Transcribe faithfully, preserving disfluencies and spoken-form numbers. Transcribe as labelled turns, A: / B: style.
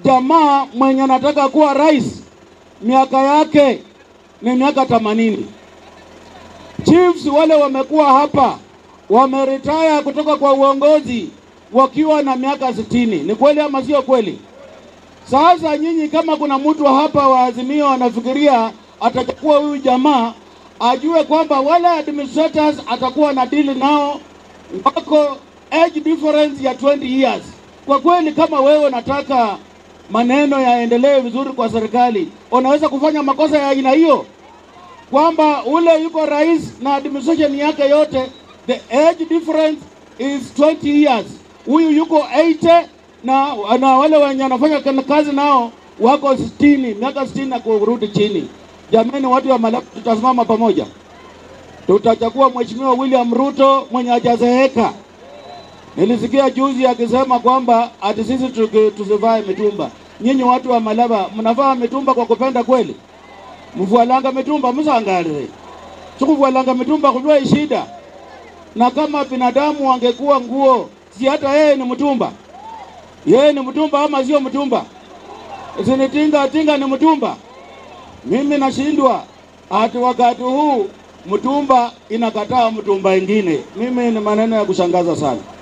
A: jamaa mwenye anataka kuwa rais miaka yake ni miaka themanini. Chiefs wale wamekuwa hapa wameretire kutoka kwa uongozi wakiwa na miaka sitini. Ni kweli ama sio kweli? Sasa nyinyi kama kuna mtu hapa wa Azimio anafikiria atachukua huyu jamaa, ajue kwamba wale administrators atakuwa na deal nao wako age difference ya twenty years. Kwa kweli kama wewe unataka maneno yaendelee vizuri kwa serikali, unaweza kufanya makosa ya aina hiyo, kwamba ule yuko rais na administration yake yote the age difference is twenty years, huyu yuko eighty na, na wale wenye wanafanya kazi nao wako sitini, miaka sitini na kurudi chini. Jamani, watu wa Malaba, tutasimama pamoja, tutachagua Mheshimiwa William Ruto mwenye hajazeeka. Nilisikia juzi akisema kwamba ati sisi tusivae mitumba. Nyinyi watu wa Malaba mnavaa mitumba kwa kupenda kweli? Mvualanga mitumba msangale. Tukuvualanga mitumba kujua shida. Na kama binadamu wangekuwa nguo, si hata yeye ni mtumba. Yeye ni mtumba ama sio mtumba? Sinitinga tinga ni mtumba. Mimi nashindwa ati wakati huu mtumba inakataa mtumba ingine. Mimi ni maneno ya kushangaza sana.